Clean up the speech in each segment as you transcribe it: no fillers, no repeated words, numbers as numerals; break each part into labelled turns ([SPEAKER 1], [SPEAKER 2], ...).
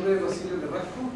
[SPEAKER 1] nombre es Basilio Carrasco.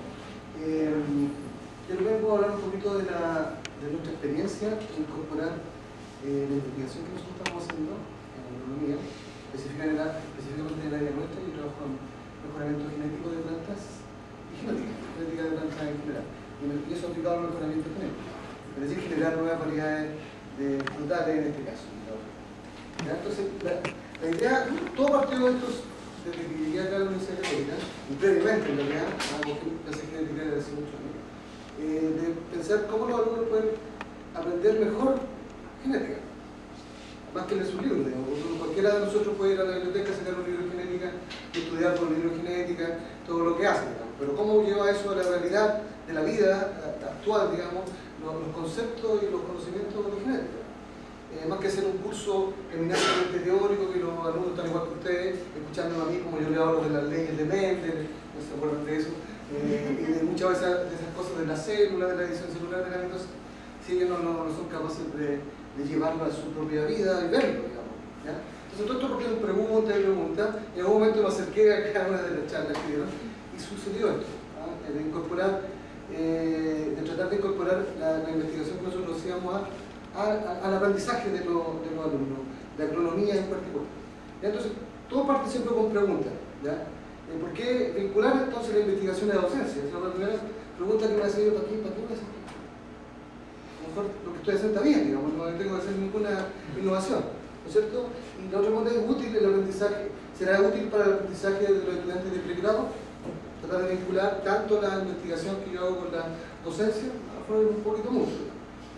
[SPEAKER 1] Yo les vengo a hablar un poquito de nuestra experiencia en incorporar la investigación que nosotros estamos haciendo en agronomía, específicamente en el área nuestra. Yo trabajo en mejoramiento genético de plantas y genética de plantas en general. Y eso aplicado al mejoramiento genético. Es decir, generar nuevas variedades de frutales en este caso. ¿Ya? Entonces, la idea, todo partió de estos, desde que llegué acá a la Universidad Católica, y previamente en realidad, porque pensé genética desde hace muchos años, de pensar cómo los alumnos pueden aprender mejor genética, más que leer sus libros, digamos. Cualquiera de nosotros puede ir a la biblioteca, sacar un libro de genética, estudiar por un libro de genética, todo lo que hace, digamos. Pero cómo lleva eso a la realidad de la vida actual, digamos, los conceptos y los conocimientos de genética. Más que hacer un curso eminentemente teórico, que los alumnos están igual que ustedes, escuchando a mí como yo le hablo de las leyes de Mendel, no se acuerdan de eso, y de muchas veces de esas cosas de la célula, de la división celular de la mitosis, si ellos no son capaces de llevarlo a su propia vida y verlo, digamos. ¿Ya? Entonces todo esto porque me pregunta y pregunta, y en algún momento me acerqué a cada una de las charlas que dieron, y sucedió esto, de incorporar, de tratar de incorporar la investigación que nosotros hacíamos al aprendizaje de los alumnos, de agronomía en particular. Entonces, todo parte siempre con preguntas. ¿Ya? ¿Por qué vincular entonces la investigación a la docencia? Esa es la primera pregunta que me hace yo: ¿para qué voy a hacer esto? A lo mejor lo que estoy haciendo está bien, digamos, no tengo que hacer ninguna innovación, ¿no es cierto? Y la otra pregunta es: ¿útil el aprendizaje? ¿Será útil para el aprendizaje de los estudiantes de pregrado? Tratar de vincular tanto la investigación que yo hago con la docencia, a lo mejor es un poquito mucho.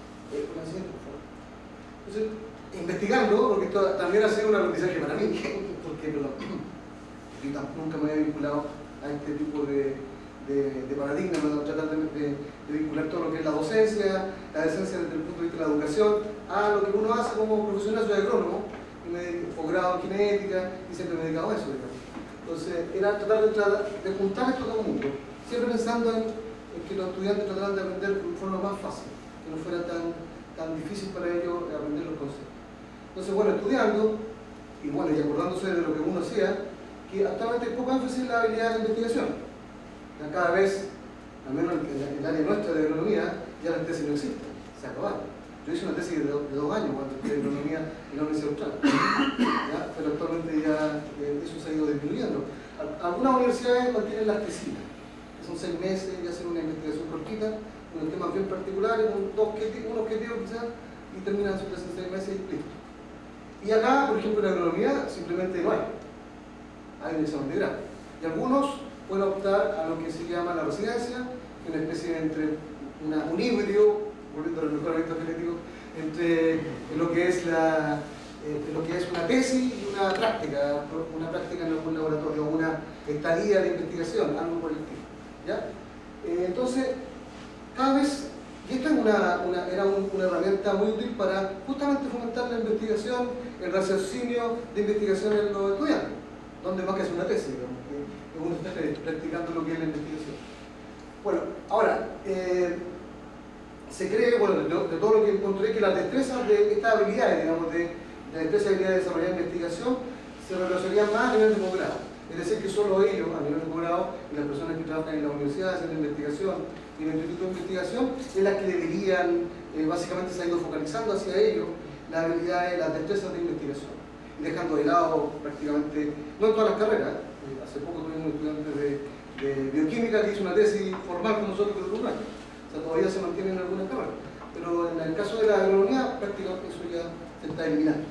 [SPEAKER 1] Entonces, investigando, porque esto también ha sido un aprendizaje para mí, porque yo nunca me había vinculado a este tipo de paradigma, ¿no? Tratar de vincular todo lo que es la docencia desde el punto de vista de la educación, a lo que uno hace como profesional. Soy agrónomo, y me posgrado en genética, y siempre me he dedicado a eso, digamos. Entonces, era tratar de juntar esto todo el mundo, siempre pensando en que los estudiantes trataran de aprender de forma más fácil, que no fuera tan difícil para ellos aprender los conceptos. Entonces, bueno, estudiando y acordándose de lo que uno hacía, que actualmente hay poco énfasis en la habilidad de investigación. Ya cada vez, al menos en el área nuestra de agronomía, ya las tesis no existen, se acabaron. Yo hice una tesis de 2 años cuando estudié agronomía en la Universidad Austral, pero actualmente ya eso se ha ido disminuyendo. Algunas universidades mantienen las tesinas, que son 6 meses y hacen una investigación cortita, unos temas bien particulares, un objetivo quizás, y terminan su tesis en 6 meses y listo. Y acá, por ejemplo, en la agronomía simplemente no hay un examen de grado. Y algunos pueden optar a lo que se llama la residencia, que es una especie entre un híbrido, volviendo al mejoramiento genético, entre lo que es una tesis y una práctica en algún laboratorio, una estadía de investigación, algo por el estilo. ¿Ya? Entonces, cada vez, y esta era una herramienta muy útil para justamente fomentar la investigación, el raciocinio de investigación en los estudiantes, donde más que hacer una tesis, digamos, que uno está practicando lo que es la investigación. Bueno, ahora, se cree, de todo lo que encontré, que las destrezas de estas habilidades, digamos, de la destreza y habilidad de desarrollar investigación, se relacionarían más a nivel de posgrado. Es decir, que solo ellos, a nivel de posgrado, y las personas que trabajan en la universidad haciendo investigación y en el instituto de investigación, es las que deberían, básicamente se ha ido focalizando hacia ellos las habilidades, las destrezas de investigación, y dejando de lado prácticamente, no en todas las carreras. Hace poco tuvimos un estudiante de bioquímica que hizo una tesis formal con nosotros de un año. O sea, todavía se mantiene en algunas carreras, pero en el caso de la agronomía, prácticamente eso ya se está eliminando.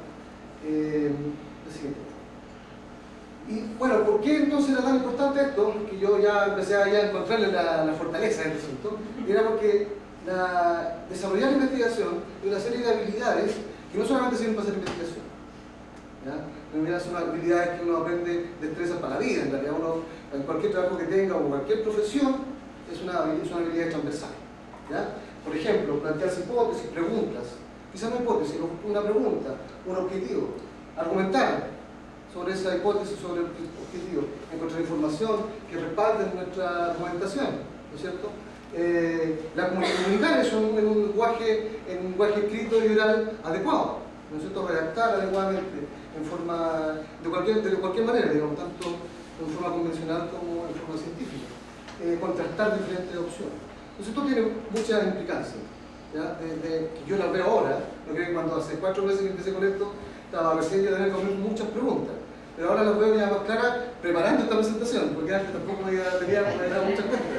[SPEAKER 1] El siguiente. Y bueno, ¿por qué entonces era tan importante esto? Que yo ya empecé a encontrarle la fortaleza en este asunto. Y era porque desarrollar la investigación es una serie de habilidades que no solamente sirven para hacer investigación. En realidad son habilidades que uno aprende, destrezas para la vida. En realidad uno, en cualquier trabajo que tenga o cualquier profesión, es una habilidad transversal. ¿Ya? Por ejemplo, plantearse hipótesis, preguntas. Quizás no hipótesis, una pregunta, un objetivo. Argumentar sobre esa hipótesis, sobre el objetivo, encontrar información que respalde nuestra argumentación, ¿no es cierto? Comunicar eso en un lenguaje escrito y oral adecuado, ¿no es cierto? Redactar adecuadamente, en forma, de cualquier manera, digamos, tanto en forma convencional como en forma científica, contrastar diferentes opciones. Entonces esto tiene muchas implicancias, ¿ya? Yo las veo ahora, no creo que cuando hace 4 meses que empecé con esto, estaba recién yo tenía muchas preguntas, pero ahora las veo ya más claras preparando esta presentación, porque antes tampoco me dado muchas cuentas.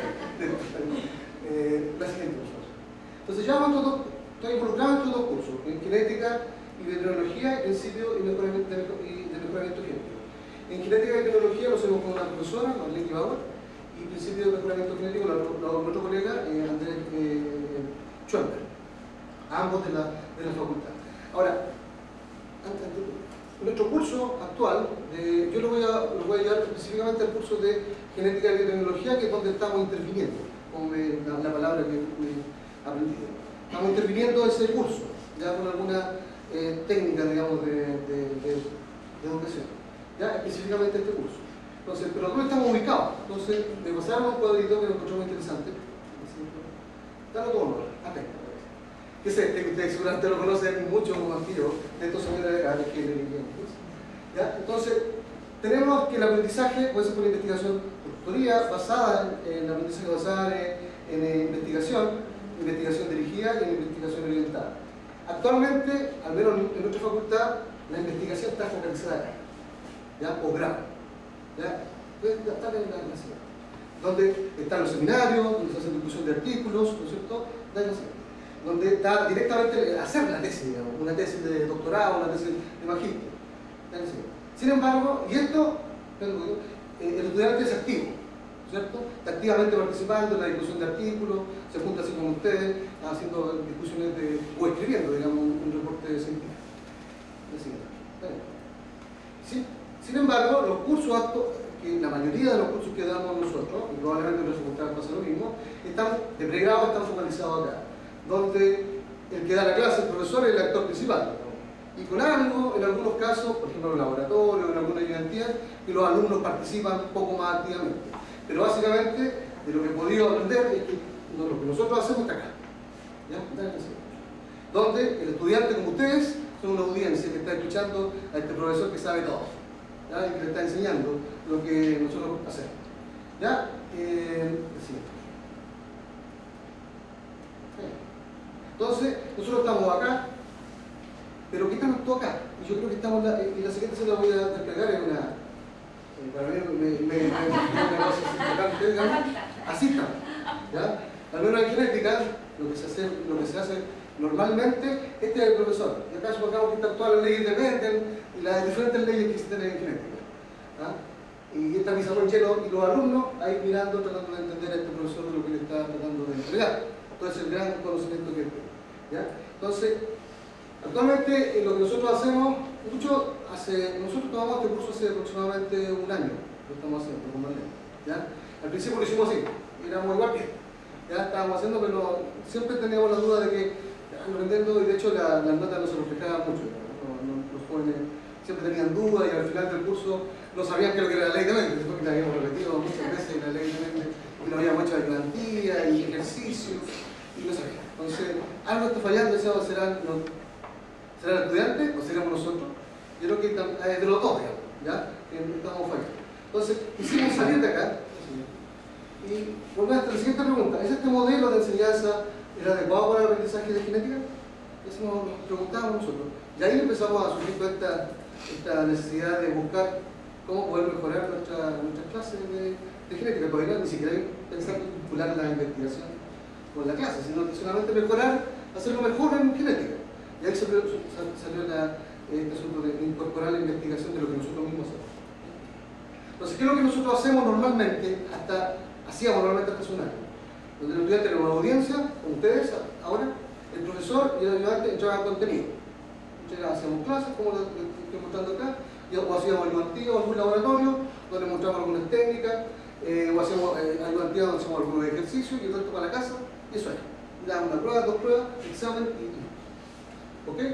[SPEAKER 1] La siguiente, por favor. Entonces ya estoy involucrado en estos dos cursos, en genética y de tecnología, principio y mejoramiento genético. En genética y tecnología lo hacemos con una profesora, Marlene Bauer, y principio de mejoramiento genético nuestro colega Andrés Schoenberg, ambos de la facultad. Ahora, nuestro curso actual, yo lo voy a llevar específicamente al curso de genética y biotecnología, que es donde estamos interviniendo, como la palabra que he aprendido. Estamos interviniendo ese curso, ya con alguna técnica, digamos, de educación, ya específicamente este curso. Entonces, pero ¿dónde estamos ubicados? Entonces, me pasaron un cuadrito que lo encontré muy interesante. Dale todo honor, acá. Que es este, que ustedes seguramente lo conocen mucho más que yo, de estos señores de acá, que ¿ya? Entonces, tenemos que el aprendizaje puede ser por investigación por tutoría, basada en aprendizaje basada en investigación dirigida y en investigación orientada. Actualmente, al menos en nuestra facultad, la investigación está focalizada acá, ¿ya? Posgrado, ¿ya? Pueden estar en la ciudad, donde están los seminarios, donde se hace discusión de artículos, ¿no es cierto? Donde está directamente hacer la tesis, digamos, una tesis de doctorado, una tesis de magíster. Sin embargo, y esto, el estudiante es activo, ¿cierto? Está activamente participando en la discusión de artículos, se junta así con ustedes, haciendo discusiones o escribiendo, digamos, un reporte científico. Sin embargo, los cursos que la mayoría de los cursos que damos nosotros, y probablemente en las facultades pasa lo mismo, de pregrado están focalizados acá, donde el que da la clase, el profesor, es el actor principal. Y con algo, en algunos casos, por ejemplo en los laboratorios, en alguna ayudantía, que los alumnos participan un poco más activamente. Pero básicamente, de lo que he podido aprender es que lo que nosotros hacemos está acá. ¿Ya? Donde el estudiante, como ustedes, son una audiencia que está escuchando a este profesor que sabe todo, ¿ya? Y que le está enseñando lo que nosotros hacemos. ¿Ya? Entonces, nosotros estamos acá, pero ¿qué estamos todos acá? Y yo creo que estamos, y la siguiente se la voy a desplegar en una, para mí así está, ¿ya? Al menos en genética, lo que se hace normalmente, este es el profesor, y acá supongamos que están todas las leyes de Mendel y las diferentes leyes que existen en genética, ¿ya? Y esta pizarrón lleno, y los alumnos ahí mirando, tratando de entender a este profesor de lo que le está tratando de entregar. Entonces, el gran conocimiento que tiene, ¿ya? Entonces, actualmente lo que nosotros hacemos, nosotros tomamos este curso hace aproximadamente un año, lo estamos haciendo con Marlene, ¿ya? Al principio lo hicimos así, éramos igual que ya estábamos haciendo, pero siempre teníamos la duda de que aprendiendo, y de hecho las notas no se reflejaban mucho, los jóvenes siempre tenían dudas y al final del curso no sabían qué es lo que era la ley de Mendel, después que la habíamos repetido muchas veces la ley de Mendel, y no habíamos hecho ayudantía y ejercicio, y no sabían. Entonces, algo está fallando, ¿será el estudiante o seremos nosotros? Yo creo que es de los dos, digamos, ¿ya? Que estamos fallando. Entonces, quisimos salir de acá y volver a la siguiente pregunta. ¿Es este modelo de enseñanza adecuado para el aprendizaje de genética? Eso nos preguntábamos nosotros. Y ahí empezamos a surgir toda esta necesidad de buscar cómo poder mejorar nuestras clases de genética. Todavía ni siquiera pensando en vincular la investigación con la clase, sino que solamente mejorar, hacerlo mejor en genética. Y ahí salió este asunto de incorporar la investigación de lo que nosotros mismos hacemos. Entonces, ¿qué es lo que nosotros hacemos normalmente? Hacíamos normalmente hasta hace un año. Donde el estudiante era una audiencia, con ustedes ahora, el profesor y el ayudante entraban contenido. Hacíamos clases, como lo que estoy mostrando acá, o hacíamos ayudantía o algún laboratorio, donde mostramos algunas técnicas, o hacíamos ayudantía donde hacíamos algunos ejercicios y el resto para la casa, y eso es. Damos una prueba, 2 pruebas, examen y ¿ok?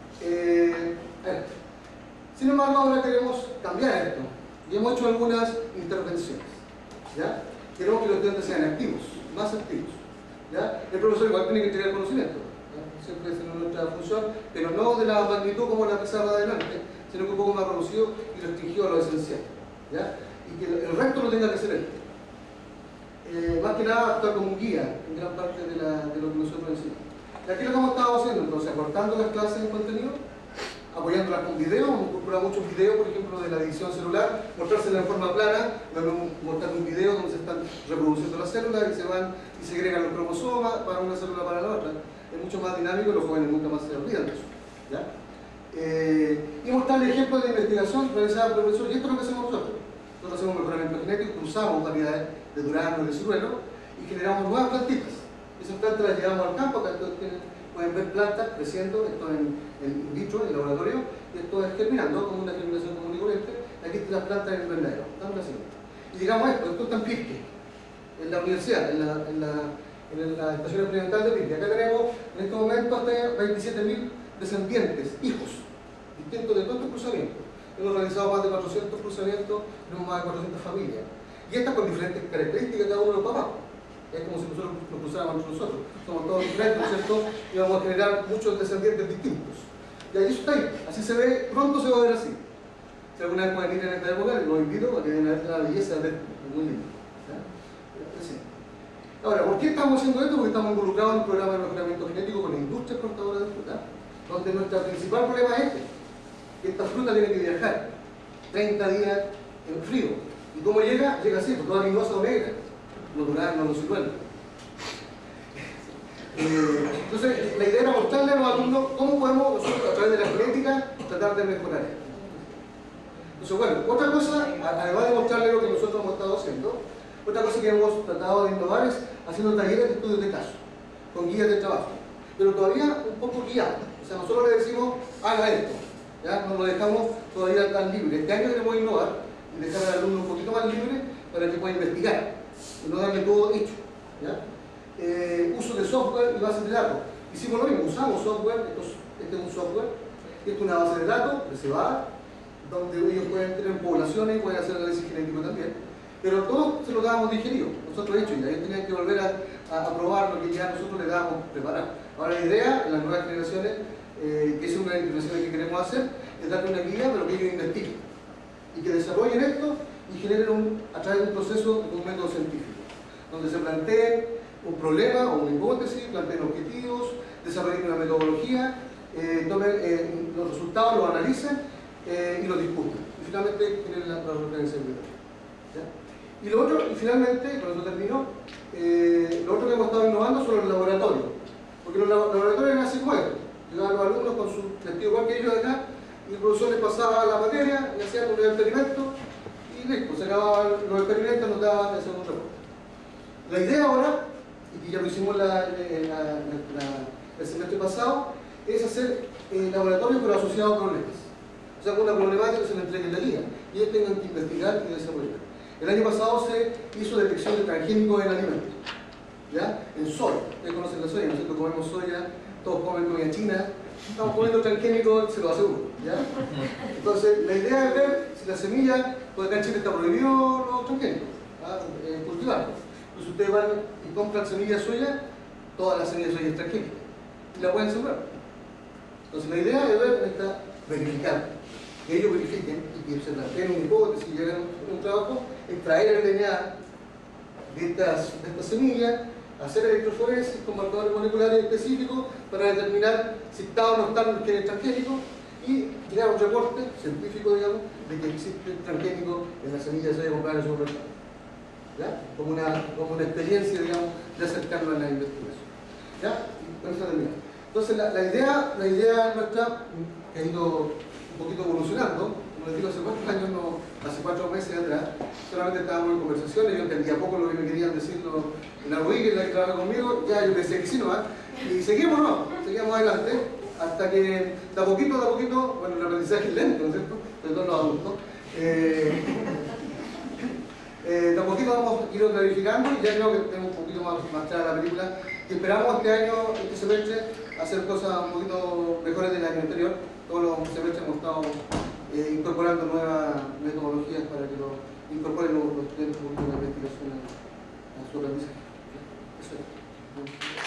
[SPEAKER 1] Sin embargo, ahora queremos cambiar esto y hemos hecho algunas intervenciones, ¿ya? Queremos que los estudiantes sean activos, más activos, ¿ya? El profesor igual tiene que entregar conocimiento, ¿ya? Siempre es nuestra función, pero no de la magnitud como la pizarra de adelante, sino que un poco más reducido y restringido a lo esencial, ¿ya? y que el resto lo tenga que hacer él. Más que nada actuar como un guía en gran parte de lo que nosotros enseñamos. Y aquí lo que hemos estado haciendo, entonces, acortando las clases en contenido, apoyándolas con videos, hemos incorporado muchos videos, por ejemplo, de la edición celular, mostrársela en forma plana, mostrar un video donde se están reproduciendo las células y se agregan los cromosomas para una célula para la otra. Es mucho más dinámico y los jóvenes nunca más se olvidan de eso. ¿Ya? Y mostrarle ejemplos de investigación realizada por el profesor, y esto es lo que hacemos nosotros. Nosotros hacemos mejoramiento genético, cruzamos variedades de durazno y de ciruelo y generamos nuevas plantitas. Esas plantas las llevamos al campo, acá pueden ver plantas creciendo, esto in vitro, en el laboratorio, y esto es germinando, como una germinación común y corriente. Aquí están las plantas en el invernadero, y llegamos a esto está en Pirque, en la universidad, en la estación experimental de Pirque. Acá tenemos en este momento hasta 27.000 descendientes, hijos, distintos de todos estos cruzamientos. Hemos realizado más de 400 cruzamientos, tenemos más de 400 familias. Y estas con diferentes características de cada uno de los papás. Es como si nosotros nos cruzáramos entre nosotros. Somos todos diferentes, ¿no es cierto? Y vamos a generar muchos descendientes distintos. Y ahí está ahí. Así se ve, pronto se va a ver así. Si alguna vez pueden ir en esta época, los invito a que vayan a ver la belleza de esto. Es muy lindo. ¿Sí? Ahora, ¿por qué estamos haciendo esto? Porque estamos involucrados en un programa de mejoramiento genético con la industria exportadora de fruta, donde nuestro principal problema es que esta fruta tiene que viajar 30 días en frío. ¿Y cómo llega? Llega así, toda vinosa o negra. Los duraznos, los ciruelos. Entonces, la idea era mostrarle a los alumnos cómo podemos nosotros, a través de la genética, tratar de mejorar esto. Entonces, bueno, otra cosa, además de mostrarle lo que nosotros hemos estado haciendo, otra cosa que hemos tratado de innovar es haciendo talleres de estudios de caso, con guías de trabajo, pero todavía un poco guiados. O sea, nosotros le decimos, haga esto, ¿ya? No lo dejamos todavía tan libre. Este año queremos innovar y dejar al alumno un poquito más libre para que pueda investigar y no darle todo hecho. ¿Ya? Uso de software y bases de datos. Hicimos lo mismo, usamos software, este es un software, esto es una base de datos reservada, donde ellos pueden tener poblaciones y pueden hacer análisis genético también, pero todo se lo dábamos digerido, nosotros hecho, y ellos tenían que volver a probar lo que ya nosotros les dábamos preparado. Ahora la idea en las nuevas generaciones, que es una de las generaciones que queremos hacer, es darle una guía para que ellos investiguen y que desarrollen esto y generen a través de un proceso, un método científico, donde se planteen un problema o una hipótesis, planteen objetivos, desarrollen una metodología, tomen los resultados, los analicen y los discutan. Y finalmente generen la referencia bibliográfica. Y lo otro, y finalmente, con eso termino, lo otro que hemos estado innovando son los laboratorios. Porque los laboratorios nacen nuevos. Llegaban los alumnos con su vestido igual que ellos de acá, y el profesor les pasaba la materia, y hacían un experimento, y listo, se acababan los experimentos, nos daban el segundo reporte. La idea ahora, y que ya lo hicimos el semestre pasado, es hacer laboratorios pero asociados a problemas. O sea, con una problemática se le entregue en la guía, y ellos tengan que investigar y desarrollar. El año pasado se hizo detección de transgénicos en alimentos, ¿ya? En soya. Ustedes conocen la soya, nosotros comemos soya, todos comen comida china, estamos comiendo transgénicos, se lo aseguro, ¿ya? Entonces, la idea es ver si la semilla, porque acá en Chile está prohibido los transgénicos, cultivarlos. Entonces ustedes van y compran semillas de soya, todas las semillas de soya es transgénica, y la pueden sembrar. Entonces la idea es verificar, que ellos verifiquen y que se planteen una hipótesis y lleguen a un trabajo, extraer el DNA de estas semillas, hacer electroforesis con marcadores moleculares específicos para determinar si está o no están los genes transgénicos y crear un reporte científico, digamos, de que existe transgénico en las semillas de soya compradas en el supermercado. ¿Ya? Como una experiencia, digamos, de acercarlo a la investigación. ¿Ya? Y con eso termino. Entonces, la idea nuestra, que ha ido un poquito evolucionando, como les digo, hace 4 años, hace 4 meses atrás, solamente estábamos en conversaciones, yo entendía poco lo que me querían decir en la Rodríguez, la que trabaja conmigo, ya yo pensé que sí, ¿no? Y seguimos adelante, hasta que de a poquito, bueno, el aprendizaje es lento, ¿no es cierto? De todos los adultos. De a poquito vamos a ir clarificando y ya creo que tenemos un poquito más clara la película y esperamos este año, este semestre, hacer cosas un poquito mejores del año anterior. Todos los semestres hemos estado incorporando nuevas metodologías para que lo incorporen los estudiantes de investigación a su aprendizaje. Eso es.